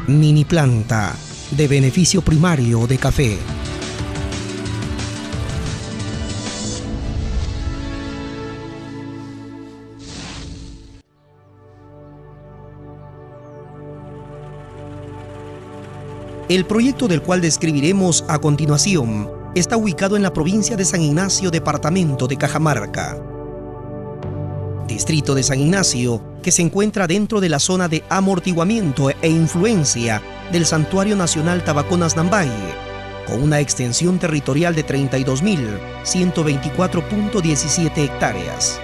Mini planta de beneficio primario de café. El proyecto del cual describiremos a continuación está ubicado en la provincia de San Ignacio, departamento de Cajamarca. Distrito de San Ignacio, que se encuentra dentro de la zona de amortiguamiento e influencia del Santuario Nacional Tabaconas Nambaye, con una extensión territorial de 32.124.17 hectáreas.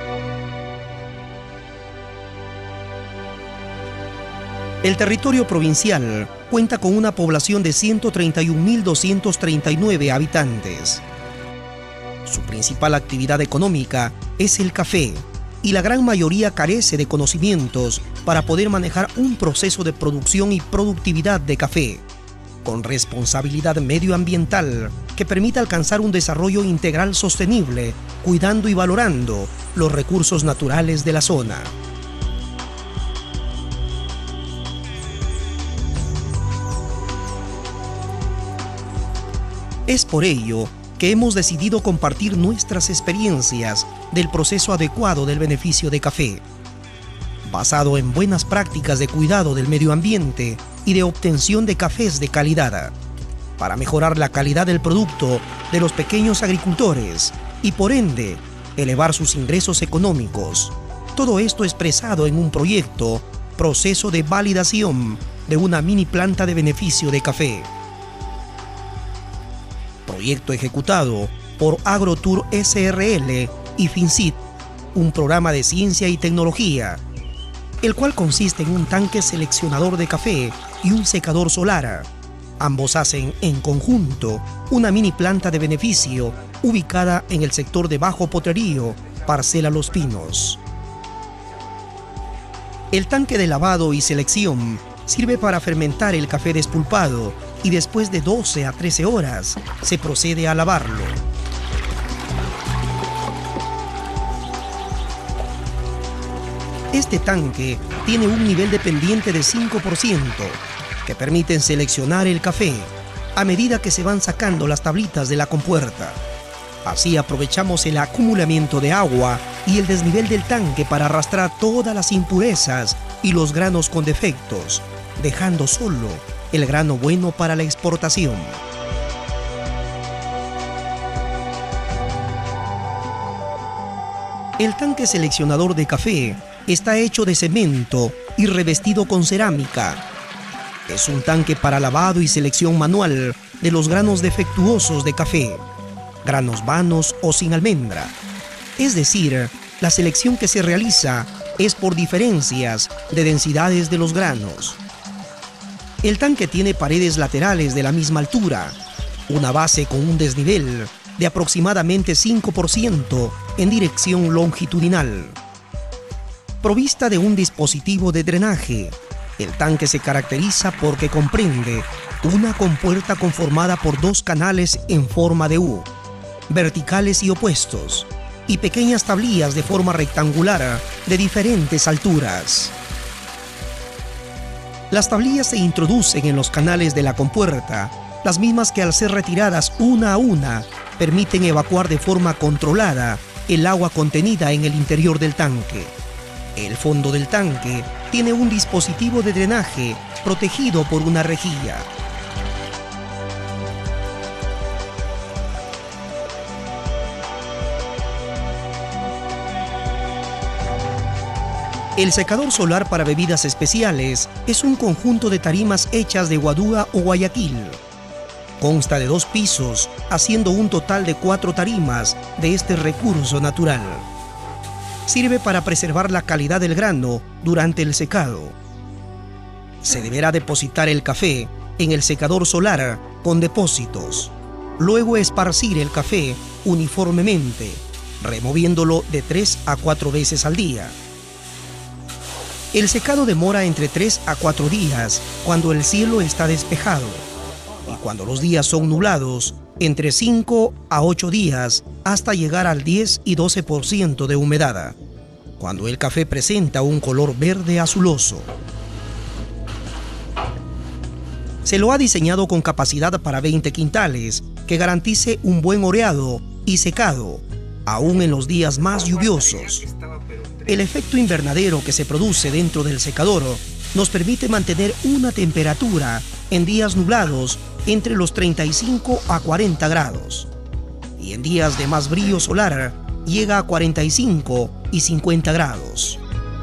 El territorio provincial cuenta con una población de 131.239 habitantes. Su principal actividad económica es el café, y la gran mayoría carece de conocimientos para poder manejar un proceso de producción y productividad de café, con responsabilidad medioambiental que permita alcanzar un desarrollo integral sostenible, cuidando y valorando los recursos naturales de la zona. Es por ello que hemos decidido compartir nuestras experiencias del proceso adecuado del beneficio de café, basado en buenas prácticas de cuidado del medio ambiente y de obtención de cafés de calidad, para mejorar la calidad del producto de los pequeños agricultores y, por ende, elevar sus ingresos económicos. Todo esto expresado en un proceso de validación de una mini planta de beneficio de café. Proyecto ejecutado por AgroTour SRL y FinCit, un programa de ciencia y tecnología, el cual consiste en un tanque seleccionador de café y un secador solar. Ambos hacen en conjunto una mini planta de beneficio ubicada en el sector de Bajo Potrerío, Parcela Los Pinos. El tanque de lavado y selección sirve para fermentar el café despulpado y después de 12 a 13 horas se procede a lavarlo. Este tanque tiene un nivel de pendiente de 5% que permiten seleccionar el café a medida que se van sacando las tablitas de la compuerta. Así aprovechamos el acumulamiento de agua y el desnivel del tanque para arrastrar todas las impurezas y los granos con defectos, dejando solo el grano bueno para la exportación. El tanque seleccionador de café está hecho de cemento y revestido con cerámica. Es un tanque para lavado y selección manual de los granos defectuosos de café, granos vanos o sin almendra. Es decir, la selección que se realiza es por diferencias de densidades de los granos. El tanque tiene paredes laterales de la misma altura, una base con un desnivel de aproximadamente 5% en dirección longitudinal. Provista de un dispositivo de drenaje, el tanque se caracteriza porque comprende una compuerta conformada por 2 canales en forma de U, verticales y opuestos, y pequeñas tablillas de forma rectangular de diferentes alturas. Las tablillas se introducen en los canales de la compuerta, las mismas que al ser retiradas una a una permiten evacuar de forma controlada el agua contenida en el interior del tanque. El fondo del tanque tiene un dispositivo de drenaje protegido por una rejilla. El secador solar para bebidas especiales es un conjunto de tarimas hechas de guadúa o Guayaquil. Consta de 2 pisos, haciendo un total de 4 tarimas de este recurso natural. Sirve para preservar la calidad del grano durante el secado. Se deberá depositar el café en el secador solar con depósitos. Luego esparcir el café uniformemente, removiéndolo de 3 a 4 veces al día. El secado demora entre 3 a 4 días cuando el cielo está despejado, y cuando los días son nublados, entre 5 a 8 días hasta llegar al 10 y 12% de humedad, cuando el café presenta un color verde azuloso. Se lo ha diseñado con capacidad para 20 quintales, que garantice un buen oreado y secado, aún en los días más lluviosos. El efecto invernadero que se produce dentro del secador nos permite mantener una temperatura en días nublados entre los 35 a 40 grados. Y en días de más brillo solar llega a 45 y 50 grados.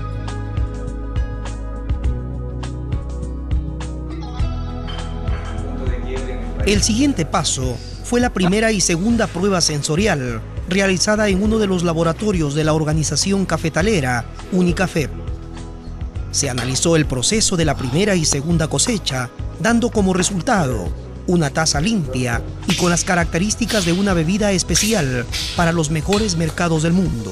El siguiente paso fue la primera y segunda prueba sensorial realizada en uno de los laboratorios de la organización cafetalera Unicafé. Se analizó el proceso de la primera y segunda cosecha, dando como resultado una taza limpia y con las características de una bebida especial para los mejores mercados del mundo.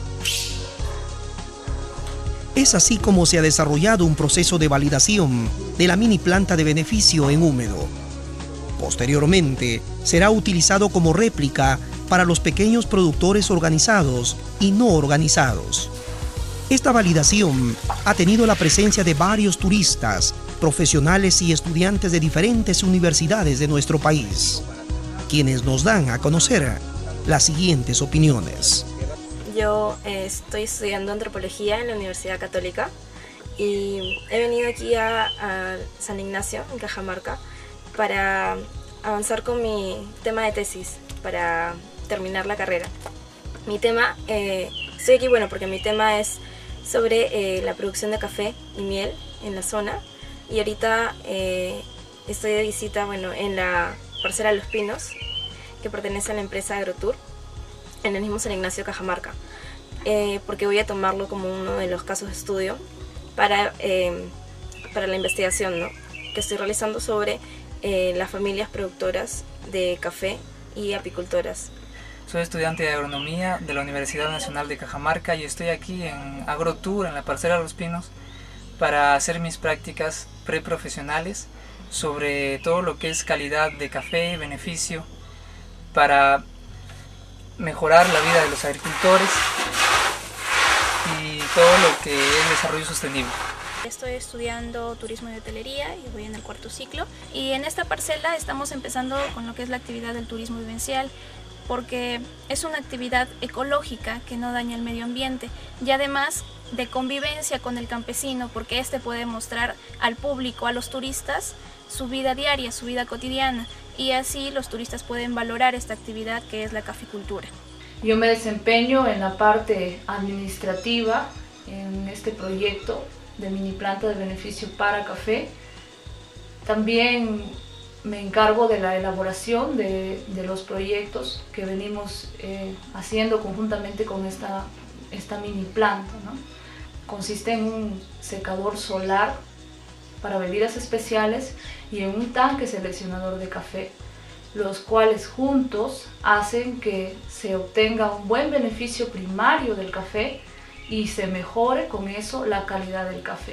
Es así como se ha desarrollado un proceso de validación de la mini planta de beneficio en húmedo. Posteriormente, será utilizado como réplica para los pequeños productores organizados y no organizados. Esta validación ha tenido la presencia de varios turistas, profesionales y estudiantes de diferentes universidades de nuestro país, quienes nos dan a conocer las siguientes opiniones. Yo estoy estudiando antropología en la Universidad Católica y he venido aquí a San Ignacio, en Cajamarca, para avanzar con mi tema de tesis, para terminar la carrera. Estoy aquí porque mi tema es sobre la producción de café y miel en la zona, y ahorita estoy de visita en la parcela Los Pinos, que pertenece a la empresa Agrotour, en el mismo San Ignacio, Cajamarca, porque voy a tomarlo como uno de los casos de estudio para la investigación, ¿no?, que estoy realizando sobre las familias productoras de café y apicultoras. Soy estudiante de agronomía de la Universidad Nacional de Cajamarca y estoy aquí en Agrotour, en la parcela Los Pinos, para hacer mis prácticas preprofesionales sobre todo lo que es calidad de café, beneficio, para mejorar la vida de los agricultores y todo lo que es desarrollo sostenible. Estoy estudiando turismo y hotelería y voy en el cuarto ciclo, y en esta parcela estamos empezando con lo que es la actividad del turismo vivencial, porque es una actividad ecológica que no daña el medio ambiente y además de convivencia con el campesino, porque este puede mostrar al público, a los turistas, su vida diaria, su vida cotidiana, y así los turistas pueden valorar esta actividad que es la caficultura. Yo me desempeño en la parte administrativa en este proyecto de mini planta de beneficio para café. También me encargo de la elaboración de los proyectos que venimos haciendo conjuntamente con esta mini planta, ¿no? Consiste en un secador solar para bebidas especiales y en un tanque seleccionador de café, los cuales juntos hacen que se obtenga un buen beneficio primario del café y se mejore con eso la calidad del café.